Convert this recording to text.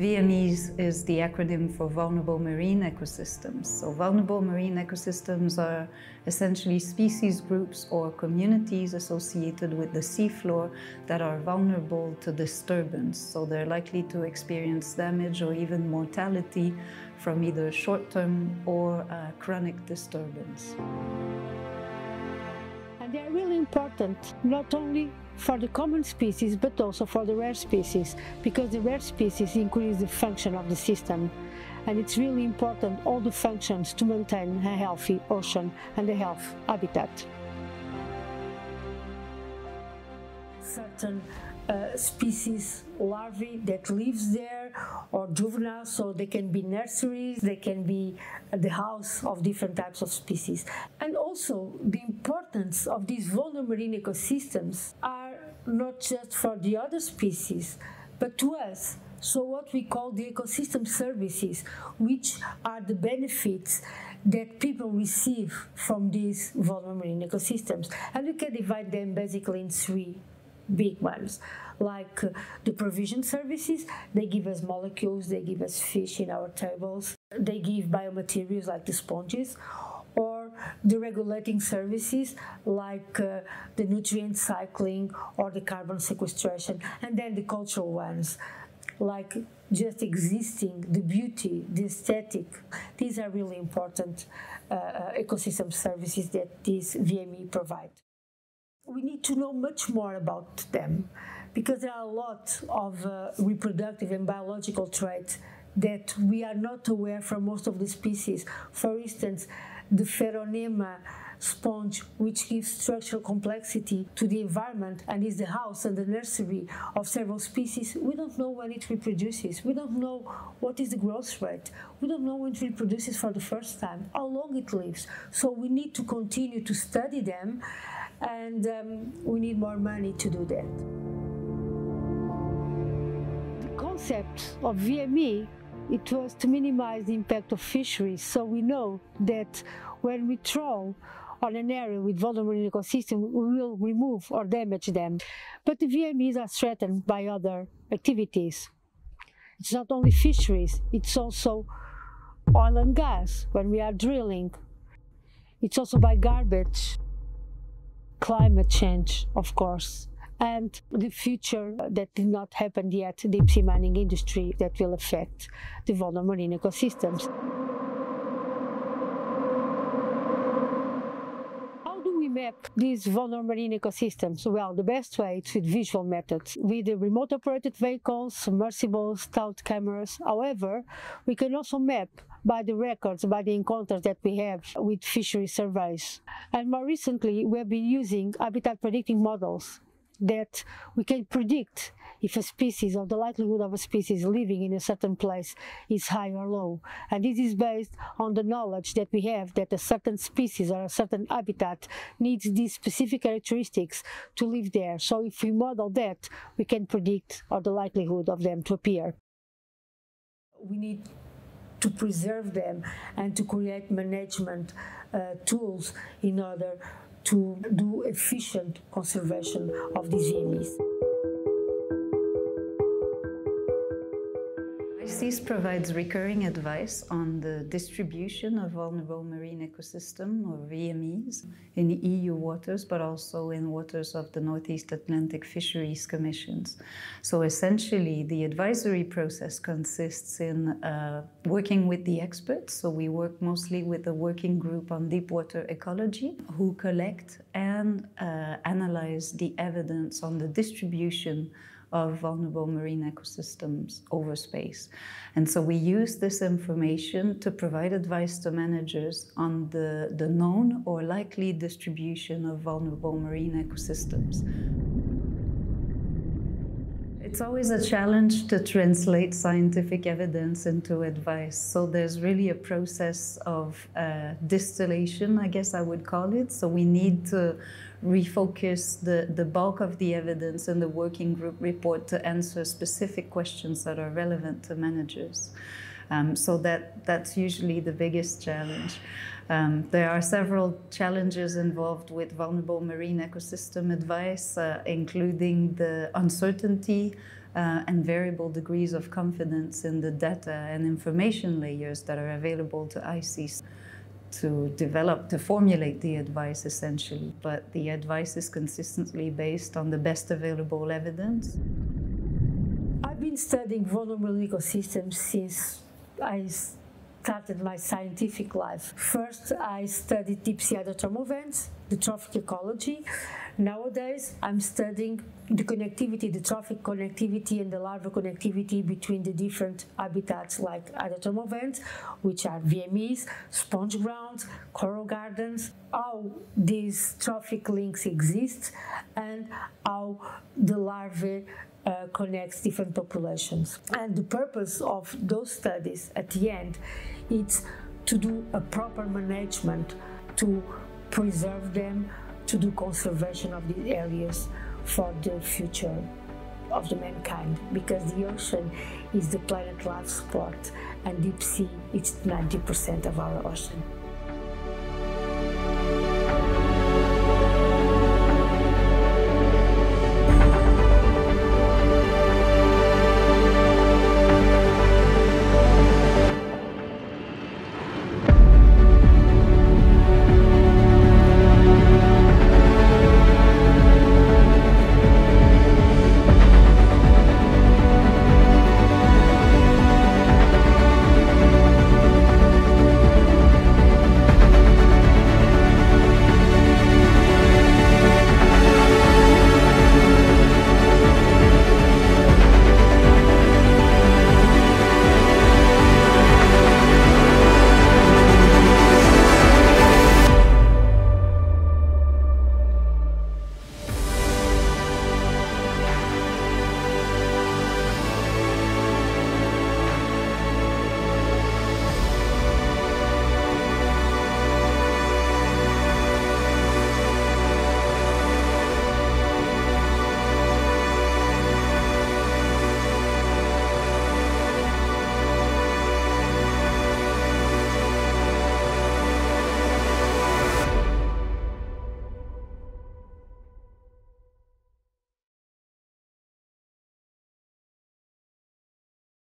VMEs is the acronym for Vulnerable Marine Ecosystems. So vulnerable marine ecosystems are essentially species groups or communities associated with the seafloor that are vulnerable to disturbance. So they're likely to experience damage or even mortality from either short-term or chronic disturbance. And they are really important, not only for the common species, but also for the rare species, because the rare species increase the function of the system. And it's really important, all the functions, to maintain a healthy ocean and a healthy habitat. Certain species larvae that lives there, or juveniles, so they can be nurseries, they can be the house of different types of species. And also the importance of these vulnerable marine ecosystems are not just for the other species, but to us. So what we call the ecosystem services, which are the benefits that people receive from these vulnerable marine ecosystems. And we can divide them basically in three big ones, like the provision services. They give us molecules, they give us fish in our tables, they give biomaterials like the sponges, or the regulating services like the nutrient cycling or the carbon sequestration, and then the cultural ones like just existing, the beauty, the aesthetic. These are really important ecosystem services that these VME provide. We need to know much more about them, because there are a lot of reproductive and biological traits that we are not aware from most of the species. For instance, the Pheronema sponge, which gives structural complexity to the environment and is the house and the nursery of several species, we don't know when it reproduces. We don't know what is the growth rate. We don't know when it reproduces for the first time, how long it lives. So we need to continue to study them, and we need more money to do that. The concept of VME, it was to minimize the impact of fisheries. So we know that when we trawl on an area with vulnerable marine ecosystem, we will remove or damage them. But the VMEs are threatened by other activities. It's not only fisheries, it's also oil and gas when we are drilling. It's also by garbage, climate change, of course, and the future that did not happen yet, deep sea mining industry that will affect the vulnerable marine ecosystems. How do we map these vulnerable marine ecosystems? Well, the best way is with visual methods, with the remote operated vehicles, submersibles, stealth cameras. However, we can also map by the records, by the encounters that we have with fishery surveys. And more recently, we have been using habitat predicting models that we can predict if a species, or the likelihood of a species living in a certain place, is high or low. And this is based on the knowledge that we have that a certain species or a certain habitat needs these specific characteristics to live there. So if we model that, we can predict or the likelihood of them to appear. We need to preserve them and to create management tools in order to do efficient conservation of these VMEs. ICES provides recurring advice on the distribution of vulnerable marine ecosystem, or VMEs, in EU waters, but also in waters of the Northeast Atlantic Fisheries Commissions. So essentially, the advisory process consists in working with the experts. So we work mostly with the working group on deep-water ecology, who collect and analyze the evidence on the distribution of vulnerable marine ecosystems over space. And so we use this information to provide advice to managers on the known or likely distribution of vulnerable marine ecosystems. It's always a challenge to translate scientific evidence into advice. So there's really a process of distillation, I guess I would call it. So we need to refocus the bulk of the evidence in the working group report to answer specific questions that are relevant to managers. So that's usually the biggest challenge. There are several challenges involved with vulnerable marine ecosystem advice, including the uncertainty and variable degrees of confidence in the data and information layers that are available to ICES to formulate the advice essentially. But the advice is consistently based on the best available evidence. I've been studying vulnerable ecosystems since I started my scientific life. First, I studied deep-sea hydrothermal vents, the trophic ecology. Nowadays, I'm studying the connectivity, the trophic connectivity and the larval connectivity between the different habitats like hydrothermal vents, which are VMEs, sponge grounds, coral gardens, how these trophic links exist and how the larvae connects different populations. And the purpose of those studies at the end is to do a proper management, to preserve them, to do conservation of these areas for the future of the mankind, because the ocean is the planet life support and deep sea is 90% of our ocean.